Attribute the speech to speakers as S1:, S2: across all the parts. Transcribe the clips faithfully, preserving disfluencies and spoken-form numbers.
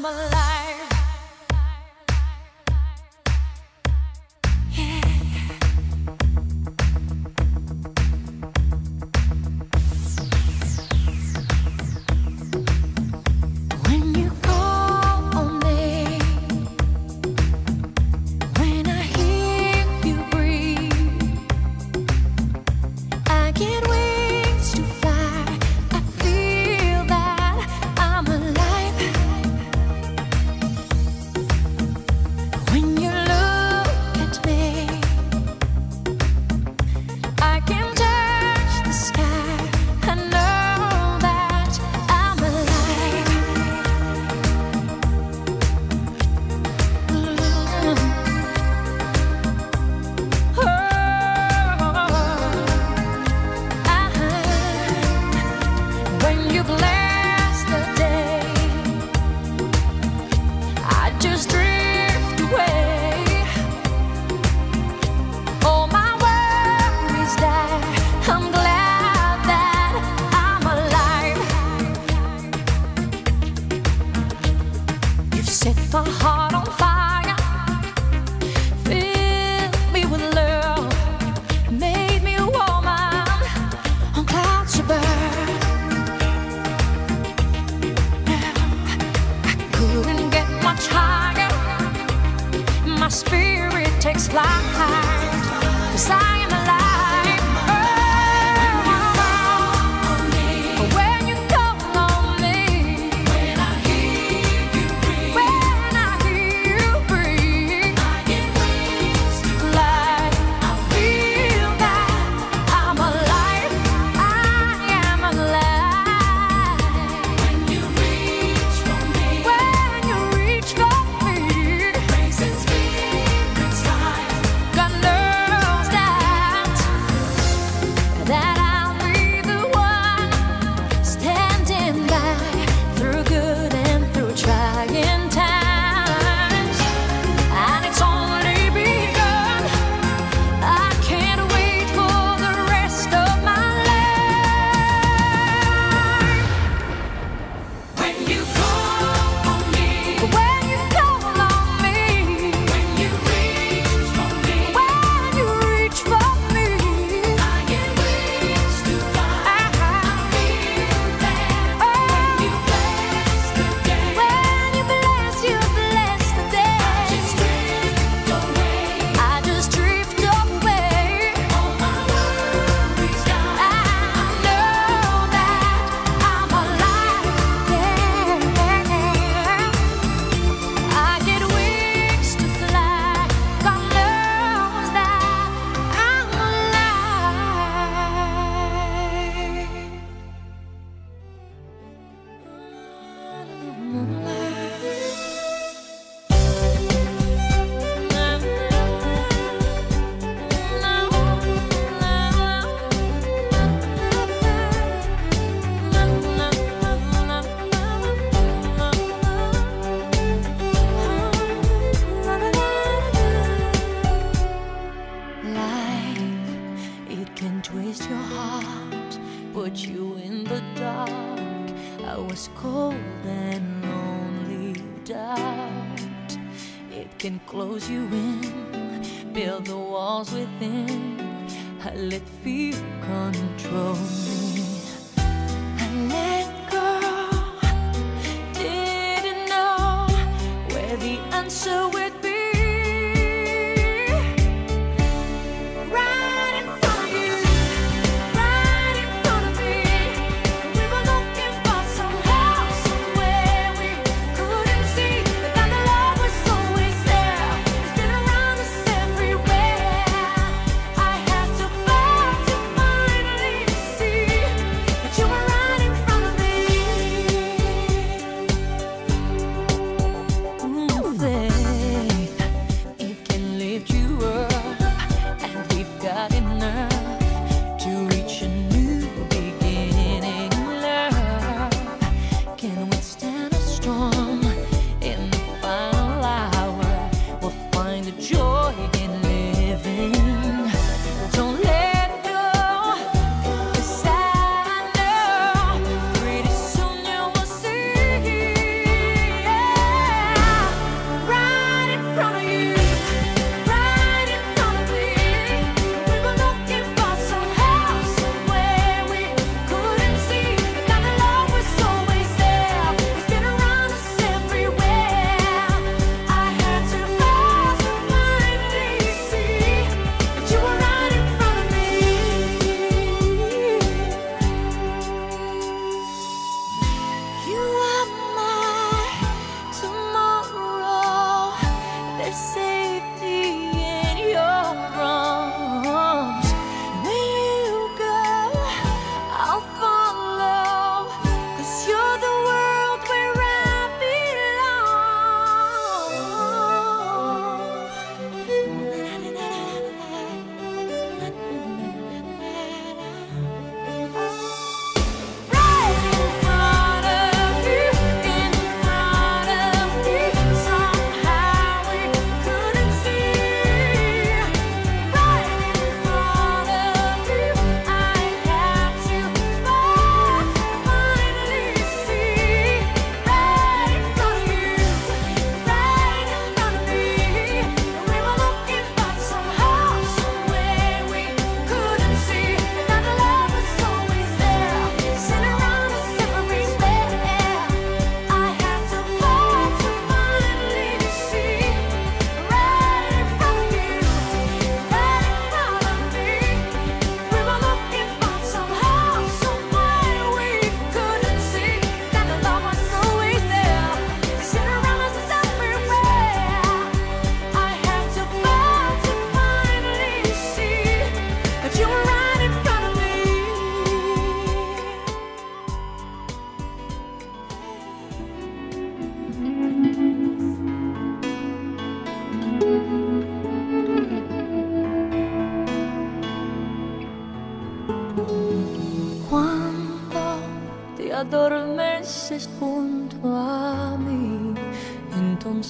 S1: I'm alive. Yeah. When you call on me, when I hear you breathe, I get wings to fly. I feel that I'm alive. When you look at me, I can touch the sky. I know that I'm alive. Oh, I, when you bless the day, I just drift away. All my worries die. I'm glad that I'm alive. You've set my heart on fire, filled me with love, made me a woman on clouds above. I couldn't get much higher. My spirit takes flight, 'cause I am alive. Oh, when you call on me, when I hear you breathe, when I hear you breathe, I get wings to fly. I feel that I'm alive. I am alive. When you reach for me, when you reach for me, grace and spirit's high. God knows that that I'll be the one standing by through good and through trying times. And it's only begun. I can't wait for the rest of my life. When you call on me, when you call on me, when you reach for me, when you reach for me, I get wings to fly. I feel that when you bless the day, when you bless, you bless the day, I just drift away. I just drift away. All my worries die. I know that I'm alive. Yeah. I get wings to fly. God knows that I'm Life, it can twist your heart, put you in the dark. I was cold and lonely, doubt. It can close you in, build the walls within. I let fear control me. I let go, didn't know where the answer would be. Right in front of you, right in front of me. We were looking for some help somewhere we couldn't see, but then the love was always there. It's been around us everywhere. I had to fight to finally see.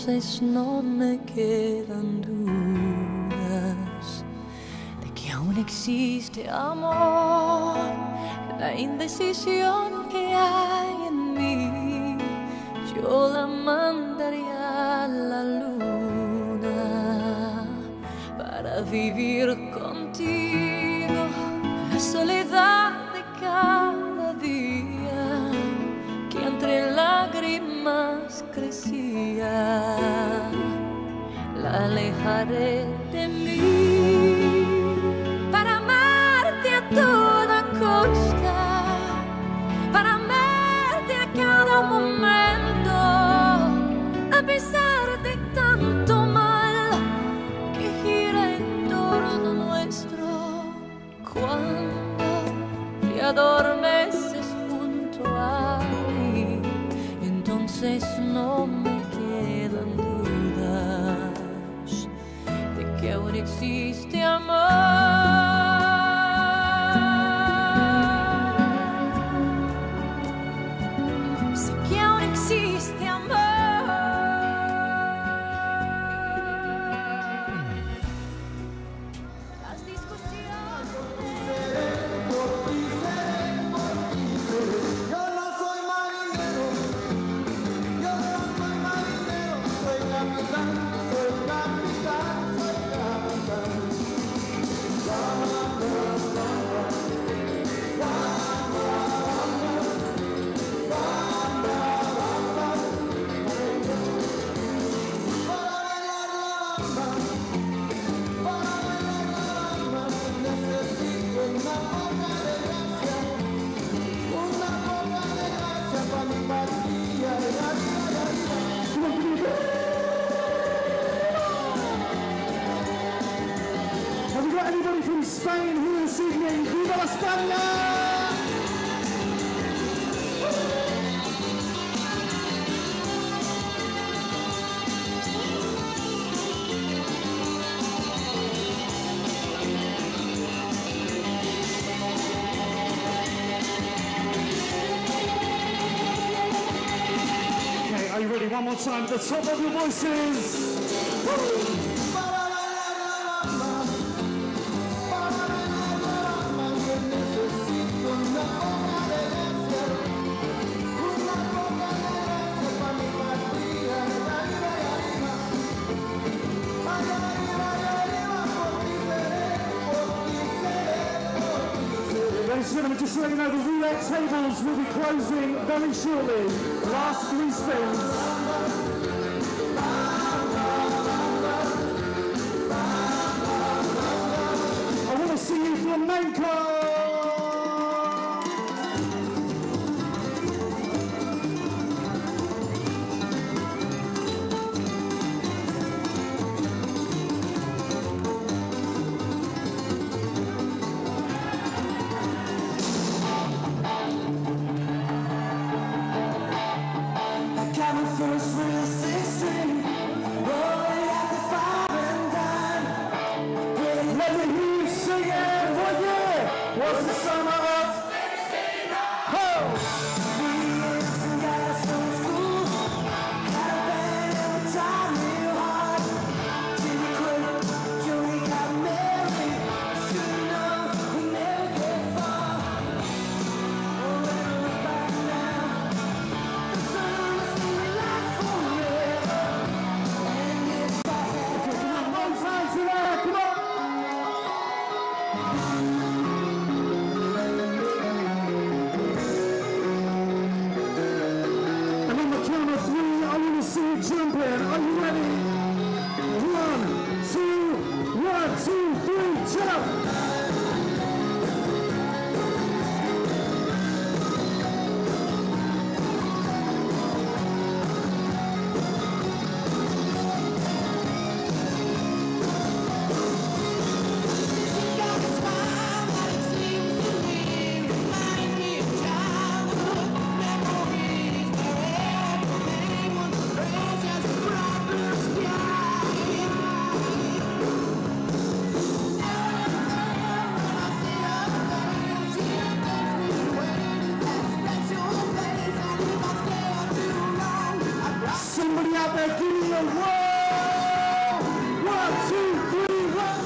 S1: entonces no me quedan dudas de que aún existe amor. La indecisión que hay en mí, yo la mandaría a la luna para vivir contigo la soledad de cada día que entre lágrimas crecía. La alejaré de mí para amarte a toda costa, para amarte a cada momento, a pesar de tanto mal que gira en torno nuestro. Cuando te adormeces junto a mí, entonces no me quedan dudas de que aún existe amor. Sé que aún existe amor. Las discusiones.
S2: Yo no soy marinero, yo no soy marinero, soy capitán, soy capitán, soy capitán. Para bailar la bamba, para bailar la bamba, necesito una poca de gracia, una poca de gracia para mi patria, y arriba, y arriba. Have we got anybody from Spain here this evening? Viva la España! Okay, are you ready? One more time, at the top of your voices. Para bailar la bamba, para bailar la bamba, yo necesito una poca de gracia, una poca de gracia para mi patria, y arriba, y arriba, allá arriba, allá arriba, por ti seré, por ti seré, por ti seré. Ladies and gentlemen, just so you know, the roulette tables will be closing very shortly. Last three spins. I want to see you flamenco. Coming first real sixteen, rolling at the five and dime. Let me hear you sing it, would you? whoa! One, two, three, one.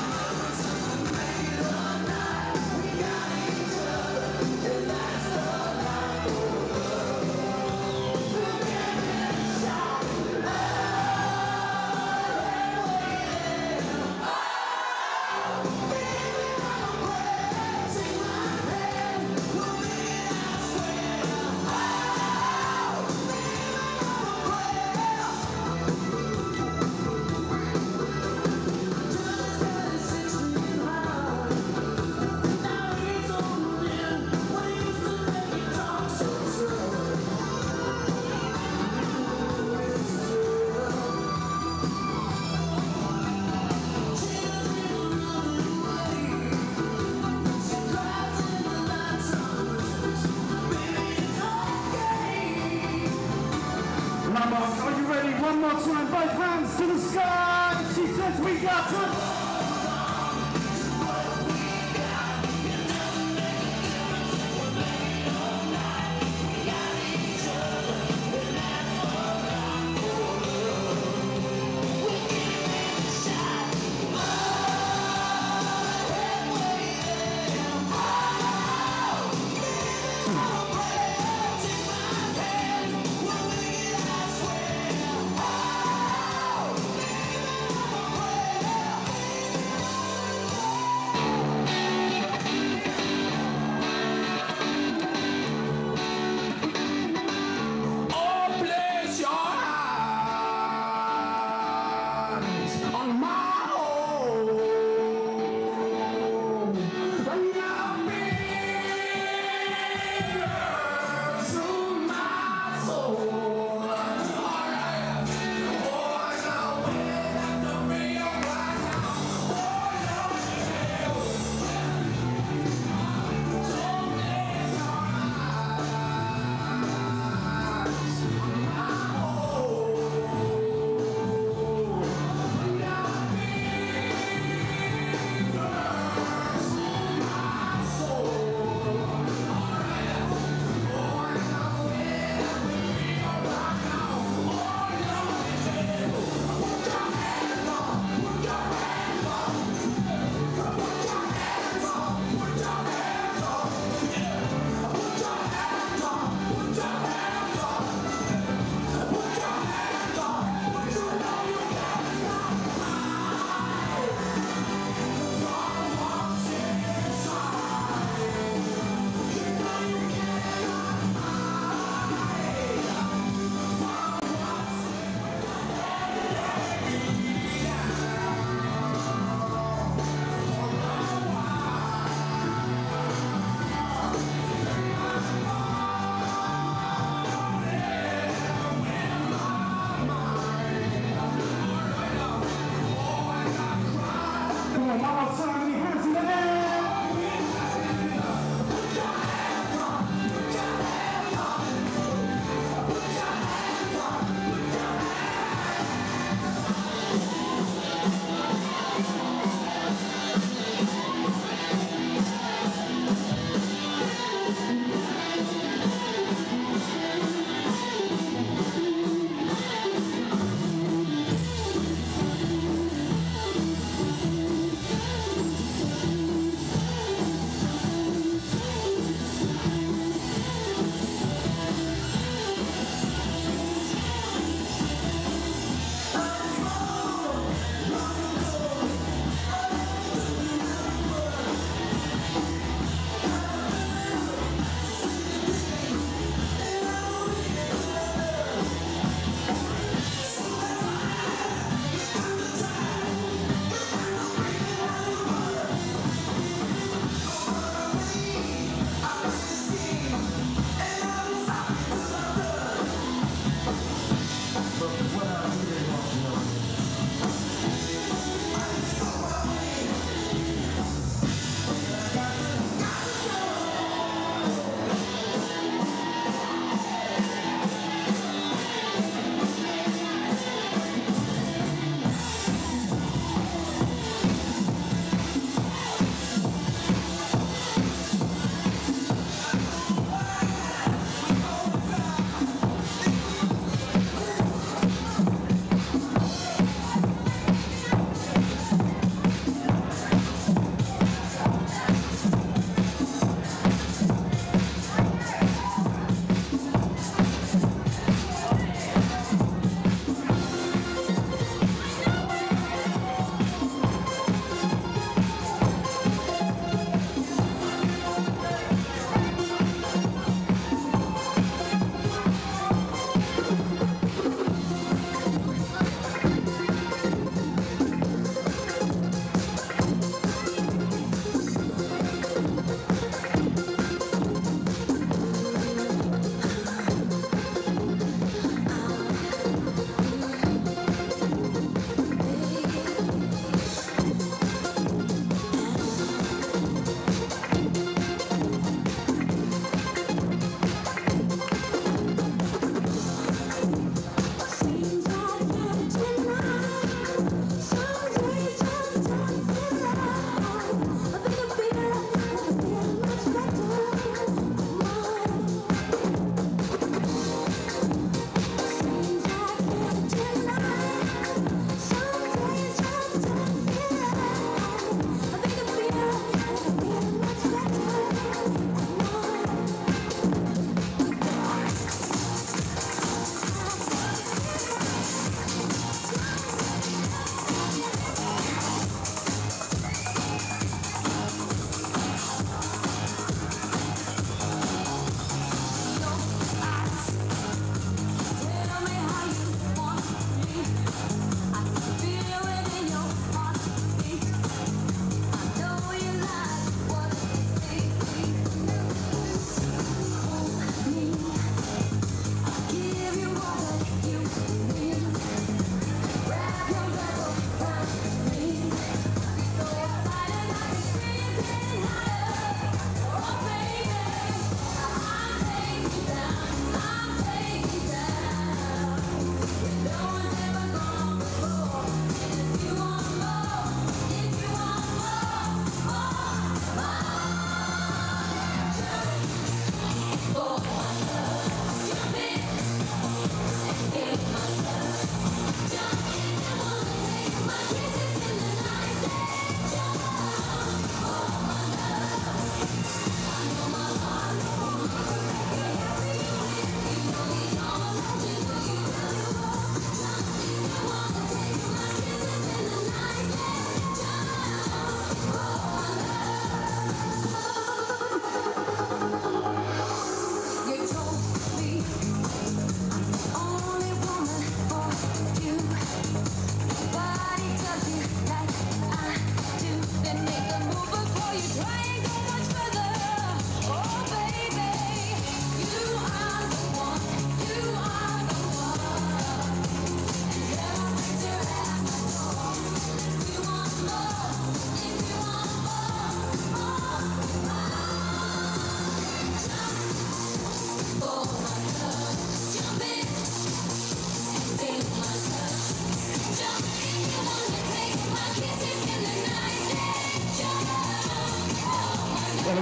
S2: Are you ready? One more time, both hands to the sky. She says we got to.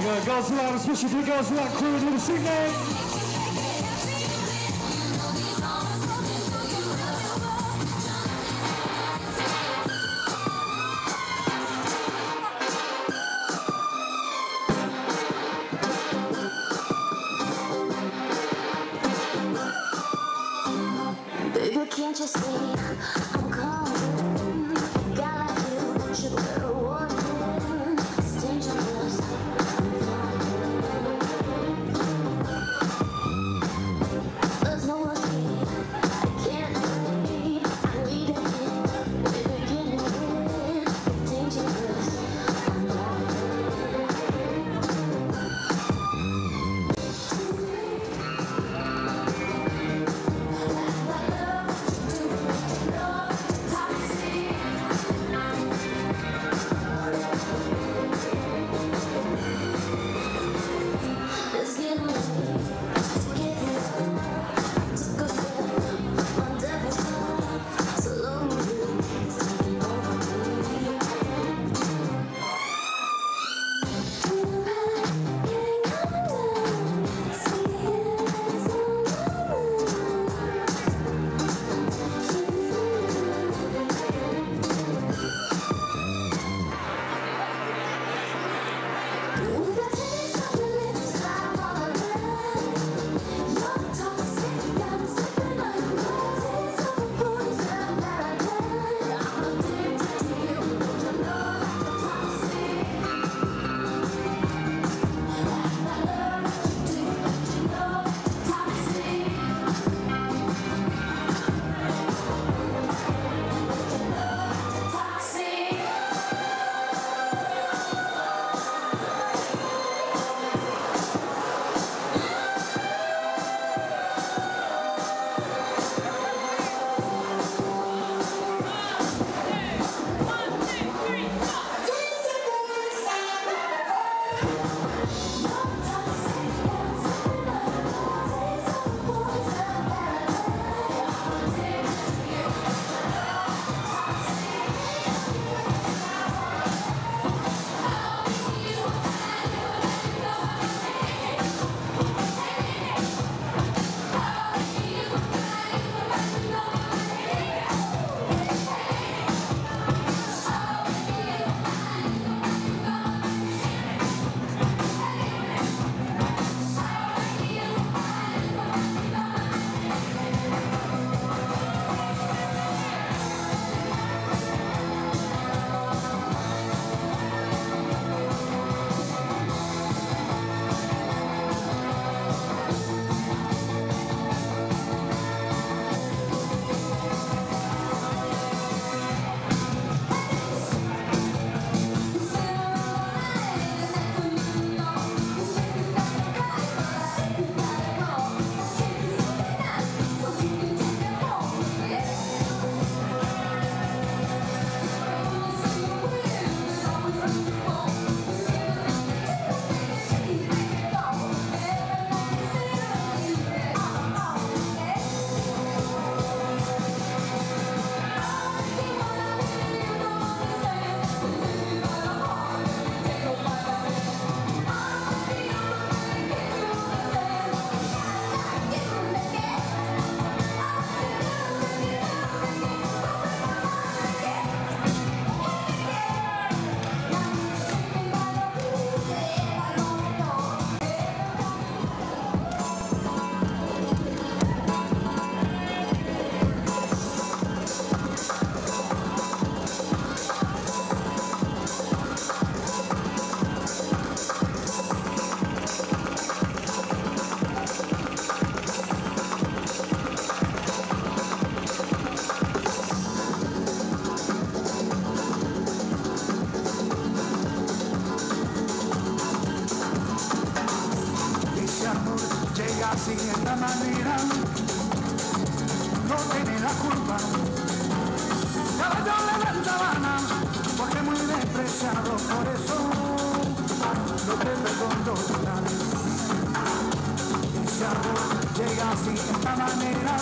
S2: God, girls loud, especially for the girls loud crew, do the sing name.
S1: Baby, can't you see I'm coming? A guy like you should wear a warning. It's dangerous. There's no escape. I can't breathe. I need a hit. Baby, get it. It's dangerous. I'm Let's get away, let's get it. Took a step, my devil's heart. Slowly, it's taking over me. To the right, getting undone. See it's all over. With the taste of your lips, I'm all around. You're toxic, I'm slipping on your taste of a poison paradise. I'm addicted to you, don't you know I'm toxic? I love what you do, don't you know I'm toxic? Toxic.
S2: Llega así de esta manera, no tiene la culpa. Caballo levanta vana, porque muy despreciado, por eso no te perdono llorar. Ese amor llega así de esta manera,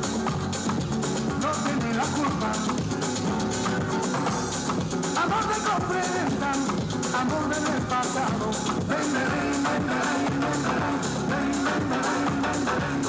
S2: no tiene la culpa. Amor te comprendan. amor del pasado. Ven, ven, ven, ven, ven, ven, ven, ven, ven, ven, ven.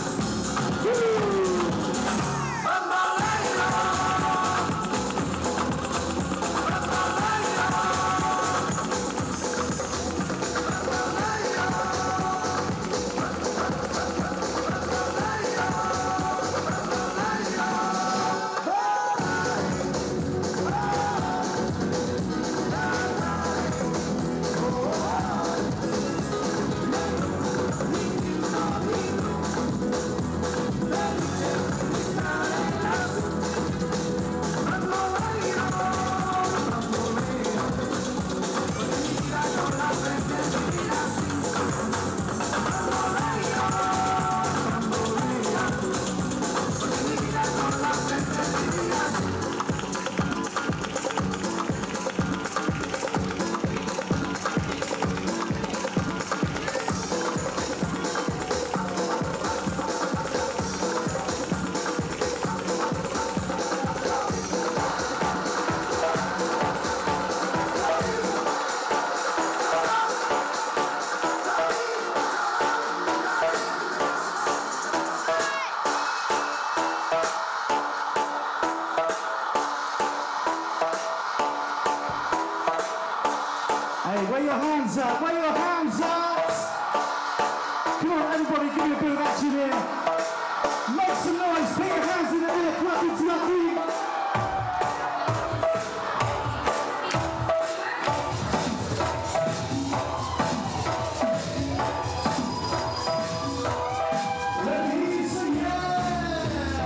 S2: Hey, where your hands up? Where your hands up? Come on, everybody, give me a bit of action here. Make some noise. Put your hands in the air. Clap into your feet. Let me hear you say yeah.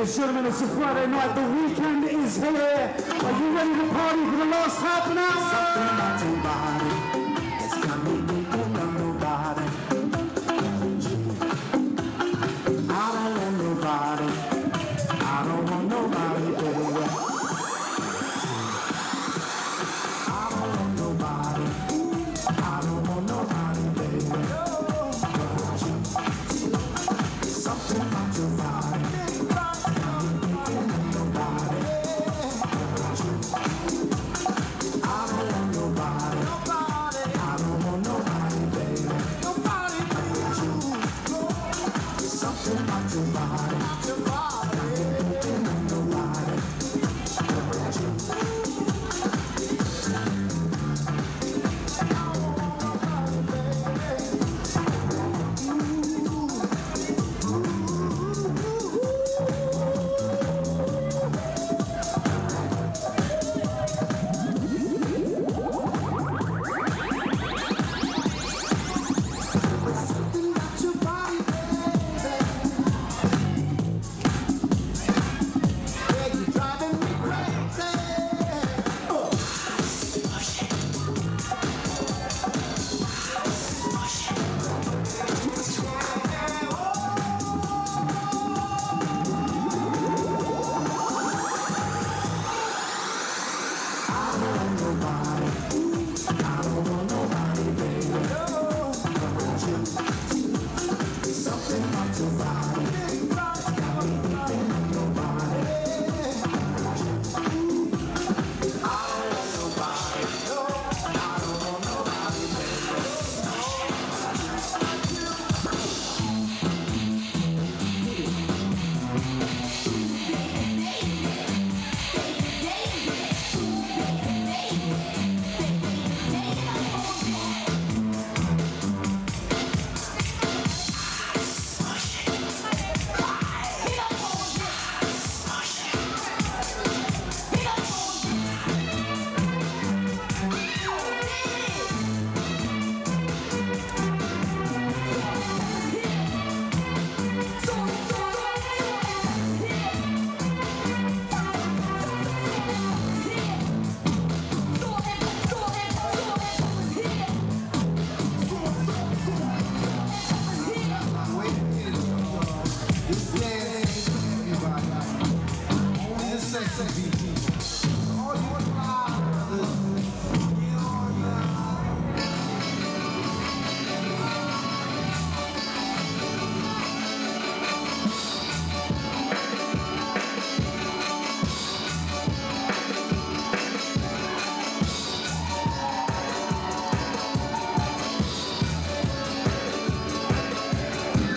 S2: Ladies and gentlemen, it's a Friday night, the weekend is here. Are you ready to party for the last half an hour? Something about your body, it's got me thinking of nobody. I don't want nobody, I don't want nobody, baby. I don't want nobody, I don't want nobody, baby. Something about your body.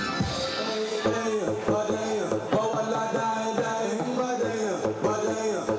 S3: Badaya, badaya, oh Allah, die, die, badaya, badaya.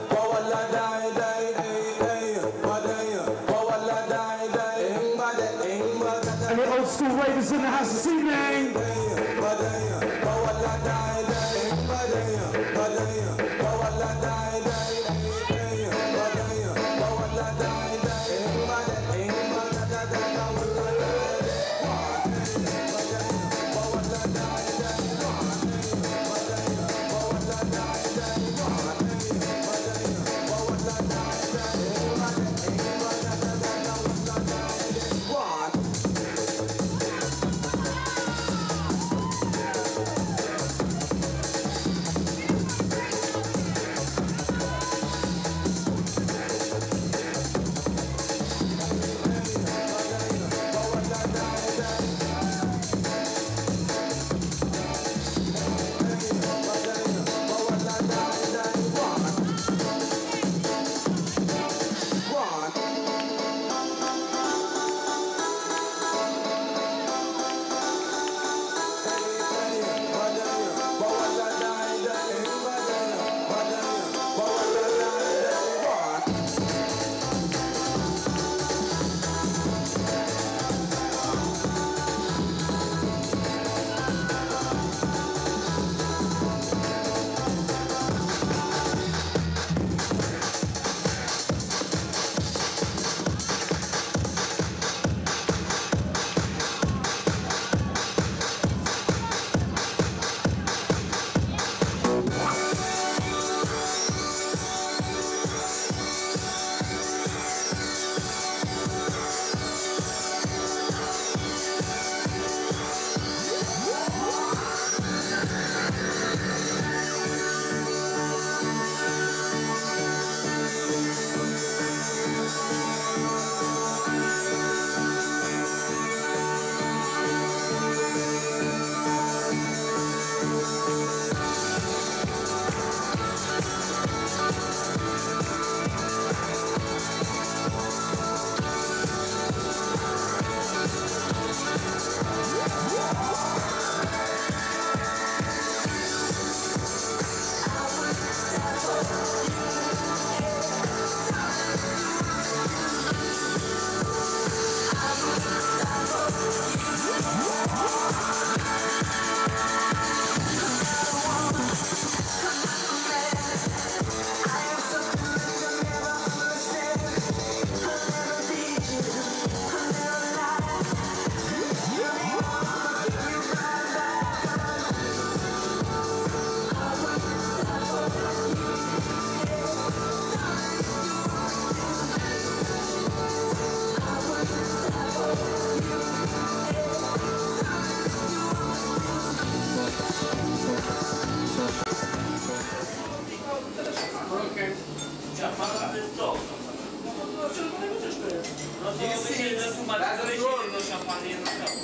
S3: Bardzo lecimy do szampany, jedno światło.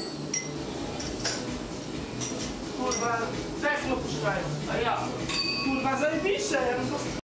S4: Kurwa, techno puszczają.
S3: A ja?
S4: Kurwa, zajebiście, ja bym to